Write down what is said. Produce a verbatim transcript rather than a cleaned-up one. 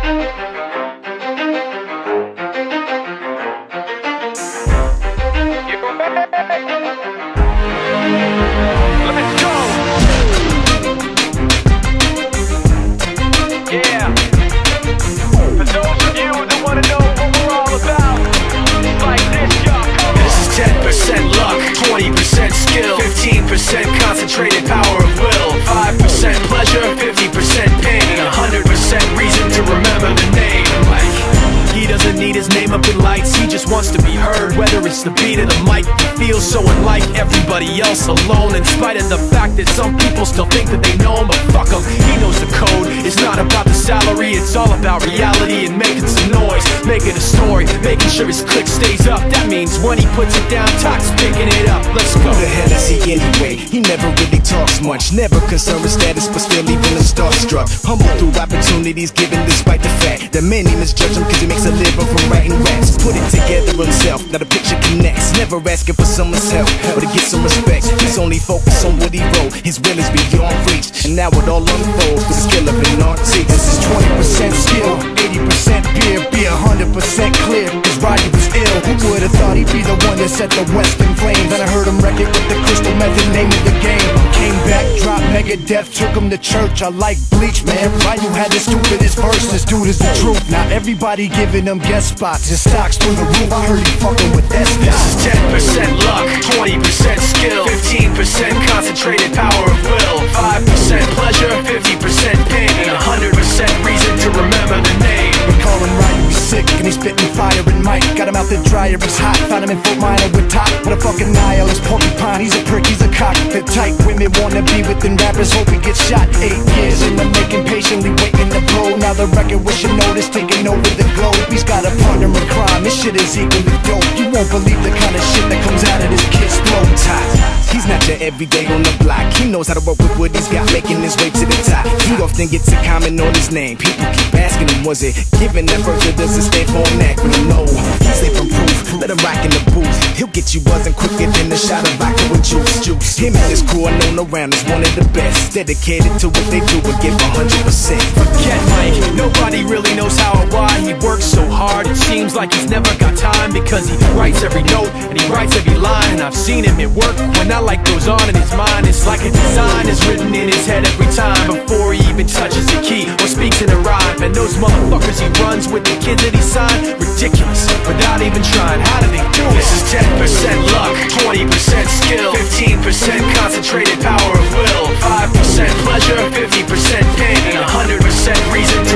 Concentrated power of will, five percent pleasure, fifty percent pain, one hundred percent reason to remember the name. Like, he doesn't need his name up in lights, he just wants to be heard. Whether it's the beat of the mic, he feels so unlike everybody else, alone. In spite of the fact that some people still think that they know him, but fuck him, he knows the code. It's not about the salary, it's all about reality and making some noise, making a story, making sure his click stays up. That means when he puts it down, Toc's picking it up. Let's go. Who the hell is he anyway? He never really talks much, never concerned with status, but still even him starstruck. Humble through opportunities given, despite the fact that many misjudge him cause he makes a living from writing raps. Put it together himself, now the picture connects. Never asking for someone's help or to get some respect. He's only focused on what he wrote. His will is beyond reach, and now it all unfolds with the skill of an artist. This is twenty percent skill, eighty percent beer, be one hundred percent clear. His Roddy was ill. Who would've thought he'd be the one that set the West in flames? And I heard him wreck it with the crystal method, name of the game. Came back, dropped Megadeth, took him to church. I like Bleach, man. Ryu had the stupidest verse. This dude is the truth. Now everybody giving him guest spots. His stocks through the roof. I heard he fucking with S. This is ten percent luck, twenty percent skill, fifteen percent concentrated power of will, five percent pleasure, fifty percent pain, and one hundred percent reason to remember the name. We call him Ryu, he's sick and he's spitting fire and Mike. Got him out the dryer, he's hot. Found him in Fort Minor with Top. What a fucking nihilist porcupine. He's a prick, he's a cock. The type women wanna be within rappers, hope he gets shot. Eight years in the making, patiently waiting to blow. Now the record with your notice taking over the globe. He's got a partner in crime, this shit is equally dope. You won't believe the kind of shit that comes out of this kid's throat. He's not your everyday on the block. He knows how to work with what he's got, making his way to the top. He often gets a comment on his name. People keep asking him, was it given that first, or does it stand for an acronym? No, he's living proof. Let him rock in the booth. He'll get you buzzing quicker than a shot of vodka with juice. Juice. Him and his crew are known around as one of the best. Dedicated to what they do and give one hundred percent. Forget Mike, nobody really knows how or why he works so hard. It seems like he's never got time, because he writes every note and he writes every line. And I've seen him at work when that light goes on in his mind. It's like a design is written in his head every time before he even touches the key or speaks in a rhyme. And those motherfuckers he runs with, the kids that he signed, ridiculous, without even trying. How do they do it? This is ten percent luck, twenty percent skill, fifteen percent concentrated power of will, five percent pleasure, fifty percent pain, and one hundred percent reason to